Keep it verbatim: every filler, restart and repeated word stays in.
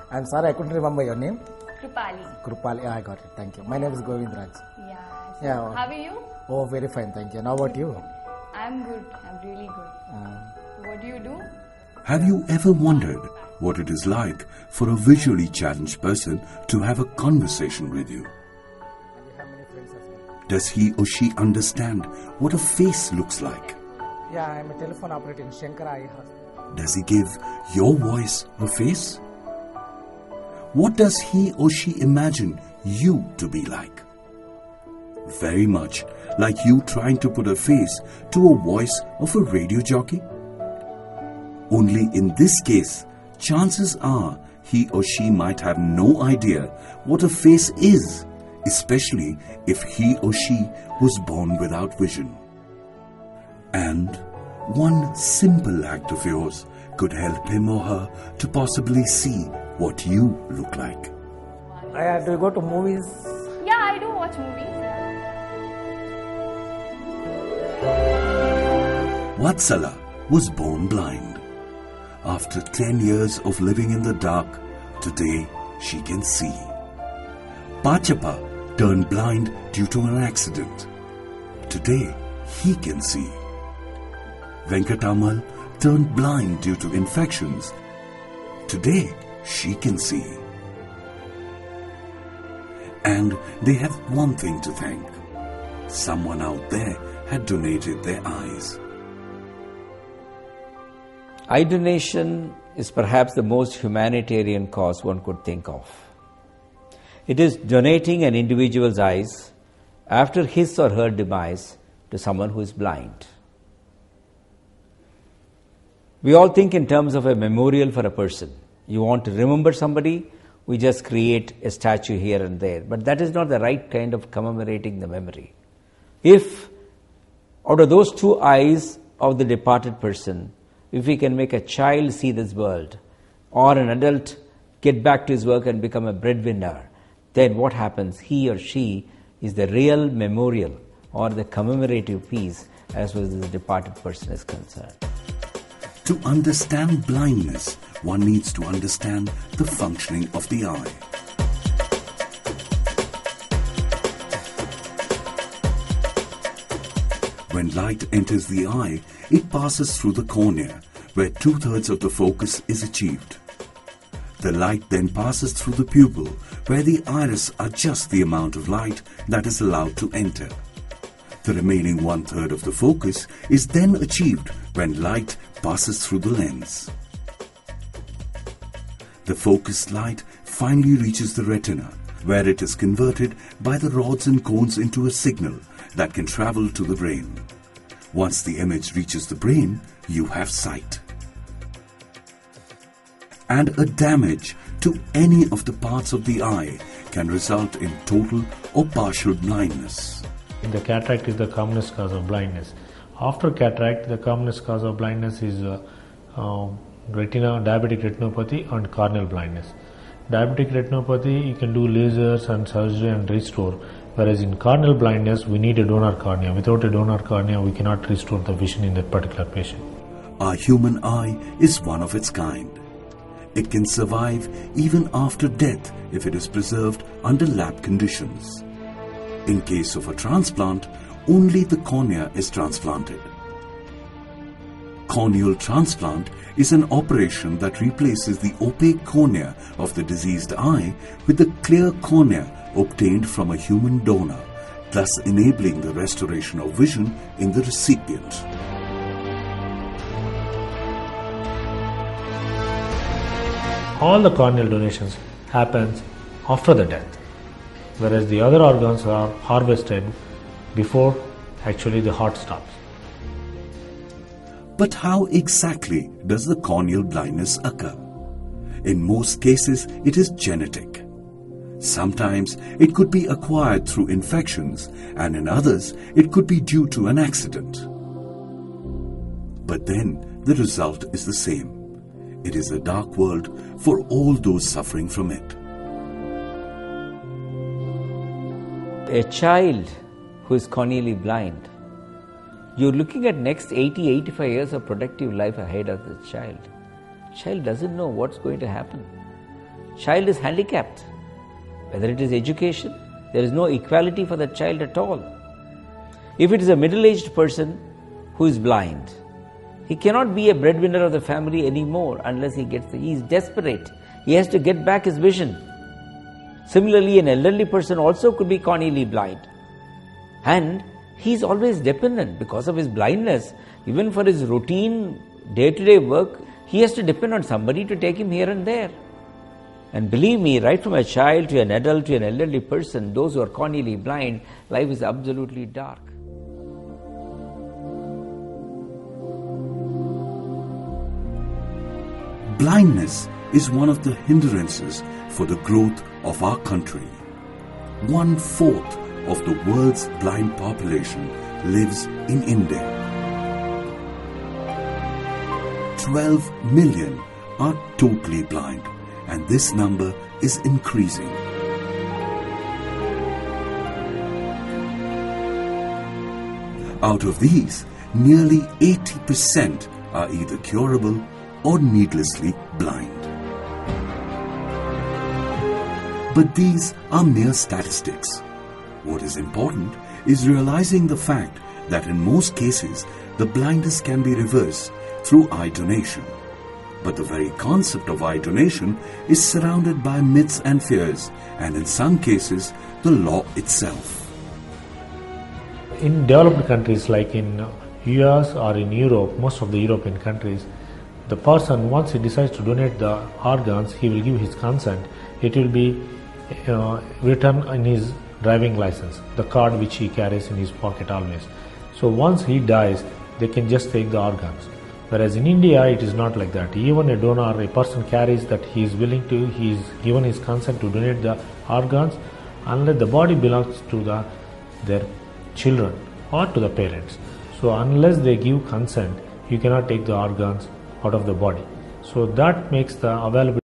I'm sorry, I couldn't remember your name. Krupali. Krupali, I got it. Thank you. My name is Govindraj. Yeah. So Yeah. how are you? Oh, very fine. Thank you. And how about you? I'm good. I'm really good. Uh, What do you do? Have you ever wondered what it is like for a visually challenged person to have a conversation with you? and you have many friends as well. Does he or she understand what a face looks like? Yeah, I'm a telephone operator in Sankara. I have- Does he give your voice a face? What does he or she imagine you to be like? Very much like you trying to put a face to a voice of a radio jockey. Only in this case, chances are he or she might have no idea what a face is, especially if he or she was born without vision. And one simple act of yours could help him or her to possibly see what you look like. I have to go to movies. Yeah, I do watch movies. Vatsala was born blind. After ten years of living in the dark, today she can see. Pachapa turned blind due to an accident. Today he can see. Venkatamal turned blind due to infections. Today she can see. And they have one thing to thank. Someone out there had donated their eyes. Eye donation is perhaps the most humanitarian cause one could think of. It is donating an individual's eyes after his or her demise to someone who is blind. We all think in terms of a memorial for a person. You want to remember somebody, we just create a statue here and there. But that is not the right kind of commemorating the memory. If out of those two eyes of the departed person, if we can make a child see this world or an adult get back to his work and become a breadwinner, then what happens? He or she is the real memorial or the commemorative piece as far as the departed person is concerned. To understand blindness, one needs to understand the functioning of the eye. When light enters the eye, it passes through the cornea, where two-thirds of the focus is achieved. The light then passes through the pupil, where the iris adjusts the amount of light that is allowed to enter. The remaining one-third of the focus is then achieved when light passes through the lens. The focused light finally reaches the retina, where it is converted by the rods and cones into a signal that can travel to the brain. Once the image reaches the brain, you have sight. And a damage to any of the parts of the eye can result in total or partial blindness. The cataract is the commonest cause of blindness. After cataract, the commonest cause of blindness is uh, uh, retina, diabetic retinopathy and corneal blindness. Diabetic retinopathy, you can do lasers and surgery and restore, whereas in corneal blindness, we need a donor cornea. Without a donor cornea, we cannot restore the vision in that particular patient. Our human eye is one of its kind. It can survive even after death if it is preserved under lab conditions. In case of a transplant, only the cornea is transplanted. Corneal transplant is an operation that replaces the opaque cornea of the diseased eye with the clear cornea obtained from a human donor, thus enabling the restoration of vision in the recipient. All the corneal donations happens after the death, whereas the other organs are harvested before actually the heart stops. But how exactly does the corneal blindness occur? In most cases, it is genetic. Sometimes it could be acquired through infections, and in others, it could be due to an accident. But then the result is the same. It is a dark world for all those suffering from it. A child who is corneally blind, you're looking at next eighty, eighty-five years of productive life ahead of the child. Child doesn't know what's going to happen. child is handicapped. Whether it is education, there is no equality for the child at all. If it is a middle-aged person who is blind, he cannot be a breadwinner of the family anymore unless he gets, the, he is desperate. He has to get back his vision. Similarly, an elderly person also could be corneally blind. And he is always dependent because of his blindness. Even for his routine day-to-day work, he has to depend on somebody to take him here and there. And believe me, right from a child to an adult to an elderly person, those who are corneally blind, life is absolutely dark. Blindness is one of the hindrances for the growth of our country. One fourth of the world's blind population lives in India. twelve million are totally blind, and this number is increasing. Out of these, nearly eighty percent are either curable or needlessly blind. But these are mere statistics. What is important is realizing the fact that in most cases, the blindness can be reversed through eye donation. But the very concept of eye donation is surrounded by myths and fears, and in some cases, the law itself. In developed countries like in U S or in Europe, most of the European countries, the person, once he decides to donate the organs, he will give his consent. It will be uh, written in his driving license, the card which he carries in his pocket always. So once he dies, they can just take the organs. Whereas in India, it is not like that. Even a donor, a person carries that he is willing to, he is given his consent to donate the organs, unless the body belongs to the their children or to the parents. So unless they give consent, you cannot take the organs out of the body. So that makes the availability